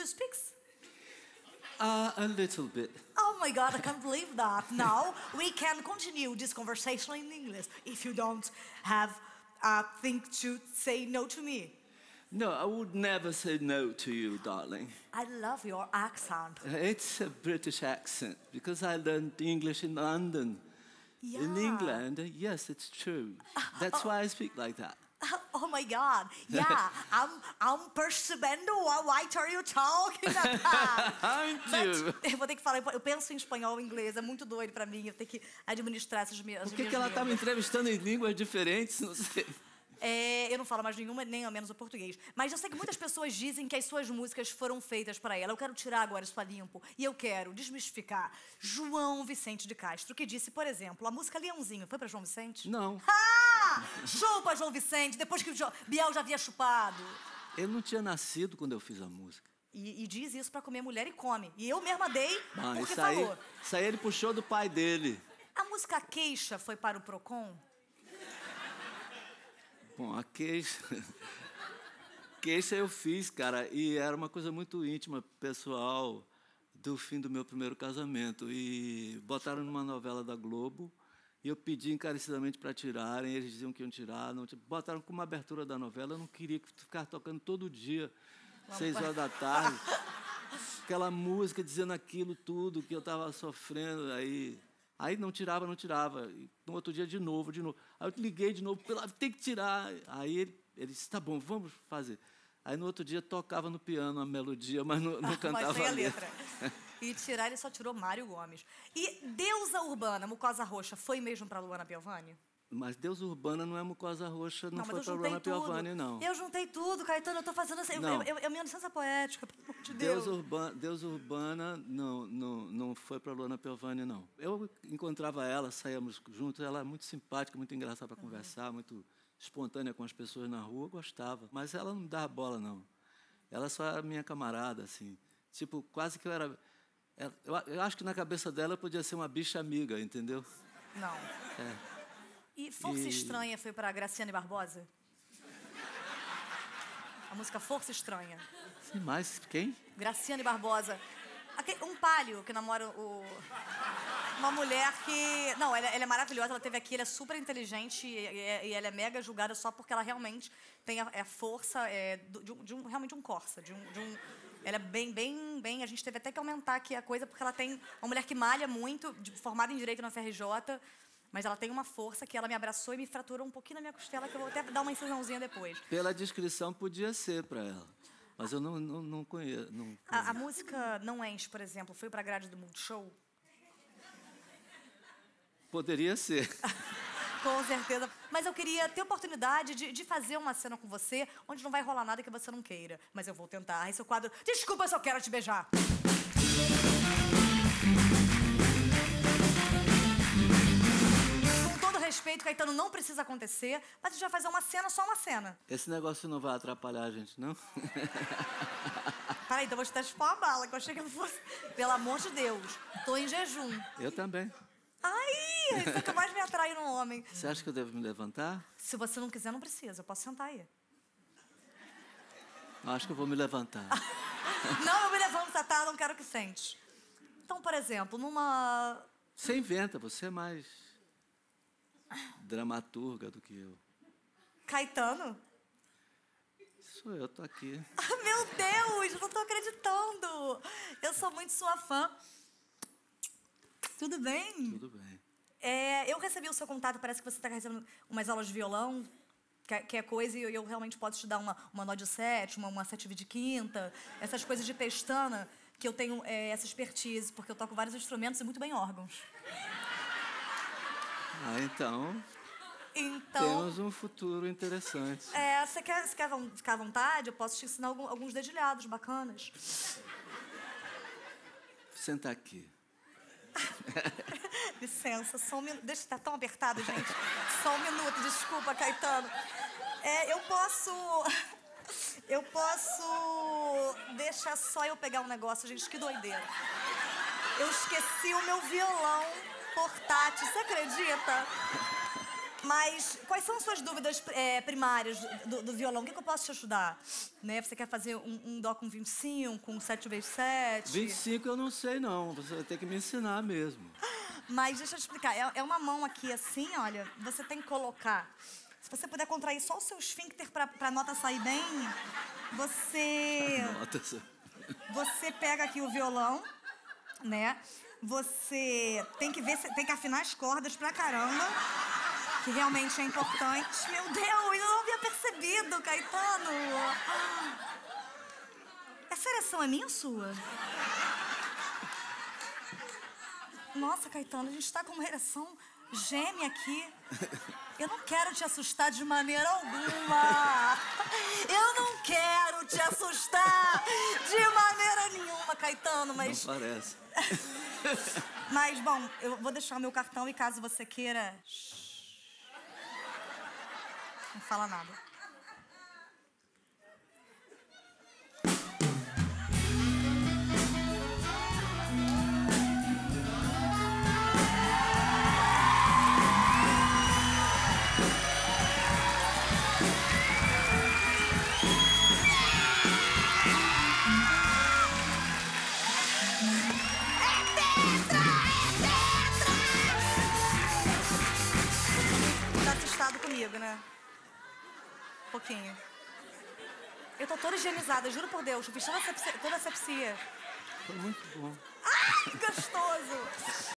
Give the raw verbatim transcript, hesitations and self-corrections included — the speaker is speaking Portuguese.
you speak? Uh, a little bit. Oh my God, I can't believe that. Now we can continue this conversation in English if you don't have a thing to say no to me. No, I would never say no to you, darling. I love your accent. It's a British accent because I learned English in London. Yeah. In England, yes, it's true. That's why I speak like that. Oh my God, yeah, I'm, I'm percebendo what white are you talking about. Aren't you? Eu vou ter que falar, eu penso em espanhol e inglês, é muito doido pra mim, eu tenho que administrar essas minhas Por que, que ela tá me entrevistando em línguas diferentes? Não sei. É, eu não falo mais nenhuma, nem ao menos o português. Mas eu sei que muitas pessoas dizem que as suas músicas foram feitas para ela. Eu quero tirar agora isso a limpo e eu quero desmistificar João Vicente de Castro, que disse, por exemplo, a música Leãozinho foi para João Vicente? Não. Ah! Chupa, João Vicente, depois que o jo Biel já havia chupado. Eu não tinha nascido quando eu fiz a música. E, e diz isso para comer mulher e come. E eu mesma dei Ah, porque isso aí, falou. isso aí ele puxou do pai dele. A música Queixa foi para o Procon? Bom, a queixa... Queixa eu fiz, cara, e era uma coisa muito íntima, pessoal, do fim do meu primeiro casamento. E botaram numa novela da Globo, e eu pedi encarecidamente para tirarem, eles diziam que iam tirar, não, botaram como abertura da novela, eu não queria ficar tocando todo dia, seis horas da tarde, aquela música dizendo aquilo tudo que eu estava sofrendo, aí... Aí não tirava, não tirava. E no outro dia, de novo, de novo. Aí eu liguei de novo, tem que tirar. Aí ele, ele disse, tá bom, vamos fazer. Aí no outro dia, tocava no piano a melodia, mas não, não cantava mas sem a letra. letra. E tirar, ele só tirou Mário Gomes. E Deusa Urbana, Mucosa Roxa, foi mesmo para Luana Piovani? Mas Deus Urbana não é Mucosa Roxa, não, não foi para Luana Piovani, não. Eu juntei tudo, Caetano, eu tô fazendo assim, eu, eu, eu, eu minha licença poética, pelo amor de Deus. Deus Urbana, Deus Urbana não, não, não foi para Luana Piovani, não. Eu encontrava ela, saíamos juntos, ela é muito simpática, muito engraçada para uhum. conversar, muito espontânea com as pessoas na rua, eu gostava. Mas ela não me dava bola, não. Ela só era minha camarada, assim. Tipo, quase que eu era... Eu, eu acho que na cabeça dela eu podia ser uma bicha amiga, entendeu? Não. É. E Força e... Estranha foi para Graciane Barbosa? A música Força Estranha. Sim, mas quem? Graciane Barbosa. Um palio que namora o... Uma mulher que... Não, ela, ela é maravilhosa, ela teve aqui, ela é super inteligente e, e, e ela é mega julgada só porque ela realmente tem a, a força é, de, um, de um... Realmente um Corsa, de um... De um ela é bem, bem, bem... A gente teve até que aumentar aqui a coisa porque ela tem uma mulher que malha muito, de, formada em Direito na F R J, mas ela tem uma força que ela me abraçou e me fraturou um pouquinho na minha costela, que eu vou até dar uma incisãozinha depois. Pela descrição, podia ser para ela. Mas eu não, não, não conheço. Não conheço. A, a música Não Enche, por exemplo, foi para a grade do Multishow? Poderia ser. Com certeza. Mas eu queria ter a oportunidade de, de fazer uma cena com você onde não vai rolar nada que você não queira. Mas eu vou tentar. Esse é o quadro Desculpa, eu só quero te beijar. Respeito, Caetano, não precisa acontecer, mas a gente vai fazer uma cena, só uma cena. Esse negócio não vai atrapalhar a gente, não? Peraí, então eu vou te dar tipo uma bala, que eu achei que não fosse... Pelo amor de Deus, tô em jejum. Eu também. Ai, isso é o que mais me atrai no homem. Você acha que eu devo me levantar? Se você não quiser, não precisa, eu posso sentar aí. Acho que eu vou me levantar. Não, eu me levanto, tá? Não quero que sente. Então, por exemplo, numa... Você inventa, você é mais... dramaturga do que eu. Caetano? Sou eu, tô aqui. Ah, meu Deus, eu não tô acreditando. Eu sou muito sua fã. Tudo bem? Tudo bem. É, eu recebi o seu contato, parece que você está recebendo umas aulas de violão, que é, que é coisa, e eu, eu realmente posso te dar uma, uma nó de sétima, uma sétima de quinta, essas coisas de pestana, que eu tenho é, essa expertise, porque eu toco vários instrumentos e muito bem órgãos. Ah, então, então... temos um futuro interessante. É, você quer, você quer ficar à vontade? Eu posso te ensinar algum, alguns dedilhados bacanas. Senta aqui. Licença, só um minuto. Deixa, tá tão apertado, gente. Só um minuto, desculpa, Caetano. É, eu posso... Eu posso... Deixa só eu pegar um negócio, gente, que doideira. Eu esqueci o meu violão portátil, você acredita? Mas quais são as suas dúvidas é, primárias do, do violão? O que, que eu posso te ajudar? Né? Você quer fazer um, um dó com vinte e cinco, um sete vezes sete? vinte e cinco eu não sei, não. Você vai ter que me ensinar mesmo. Mas deixa eu te explicar. É, é uma mão aqui assim, olha. Você tem que colocar... Se você puder contrair só o seu esfíncter pra, pra nota sair bem, você... Notas. Você pega aqui o violão, né? Você tem que ver, tem que afinar as cordas pra caramba, que realmente é importante. Meu Deus, eu não havia percebido, Caetano. Essa ereção é minha ou sua? Nossa, Caetano, a gente tá com uma ereção gêmea aqui. Eu não quero te assustar de maneira alguma. Eu não quero te assustar de maneira nenhuma, Caetano, mas... Não parece. Mas, bom, eu vou deixar o meu cartão e caso você queira... Não fala nada. Tá assustado comigo, né? Um pouquinho. Eu tô toda higienizada, juro por Deus. Eu fiz toda a sepsia. Toda a sepsia. Foi muito bom. Ai, gostoso!